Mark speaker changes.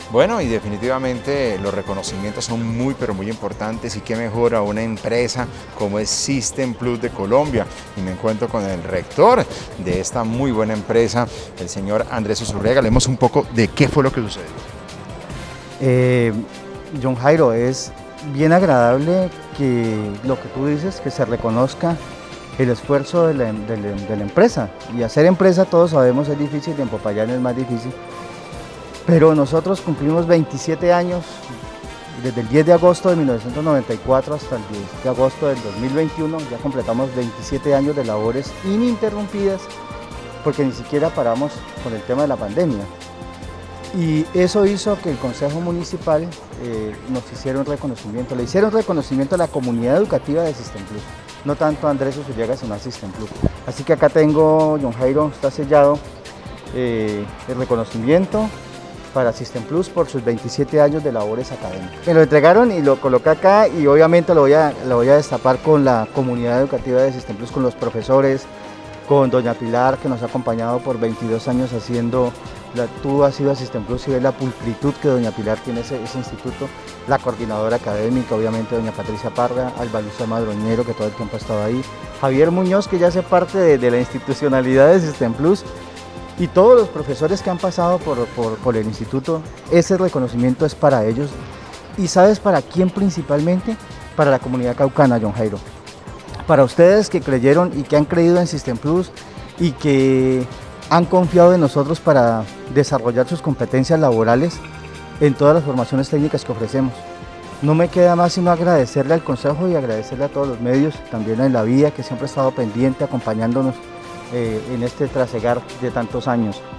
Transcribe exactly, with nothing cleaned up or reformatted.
Speaker 1: Bueno, y definitivamente los reconocimientos son muy, pero muy importantes y qué mejor a una empresa como es System Plus de Colombia. Y me encuentro con el rector de esta muy buena empresa, el señor Andrés Usurriaga. Hablemos un poco de qué fue lo que sucedió.
Speaker 2: Eh, John Jairo, es bien agradable que lo que tú dices, que se reconozca el esfuerzo de la, de la, de la empresa. Y hacer empresa, todos sabemos, es difícil, y en Popayán es más difícil. Pero nosotros cumplimos veintisiete años, desde el diez de agosto de mil novecientos noventa y cuatro hasta el diez de agosto del dos mil veintiuno, ya completamos veintisiete años de labores ininterrumpidas, porque ni siquiera paramos con el tema de la pandemia. Y eso hizo que el Consejo Municipal eh, nos hiciera un reconocimiento, le hicieron reconocimiento a la comunidad educativa de System Plus, no tanto a Andrés Usurriaga, sino a System Plus. Así que acá tengo, John Jairo, está sellado eh, el reconocimiento para System Plus por sus veintisiete años de labores académicas. Me lo entregaron y lo coloqué acá, y obviamente lo voy a, lo voy a destapar con la comunidad educativa de System Plus, con los profesores, con doña Pilar, que nos ha acompañado por veintidós años haciendo, la, tú has ido a System Plus y ves la pulcritud que doña Pilar tiene ese, ese instituto, la coordinadora académica, obviamente doña Patricia Parra, Alba Lucia Madroñero, que todo el tiempo ha estado ahí, Javier Muñoz, que ya hace parte de, de la institucionalidad de System Plus, y todos los profesores que han pasado por, por, por el instituto. Ese reconocimiento es para ellos. ¿Y sabes para quién principalmente? Para la comunidad caucana, John Jairo. Para ustedes que creyeron y que han creído en System Plus y que han confiado en nosotros para desarrollar sus competencias laborales en todas las formaciones técnicas que ofrecemos. No me queda más sino agradecerle al Consejo y agradecerle a todos los medios, también a La Vía, que siempre ha estado pendiente, acompañándonos Eh, en este trasegar de tantos años.